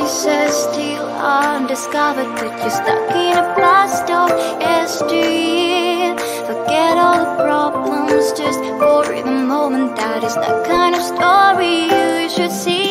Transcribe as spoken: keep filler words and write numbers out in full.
places still undiscovered, but you're stuck in a blast of history. Forget all the problems just for the moment. That is the kind of story you should see.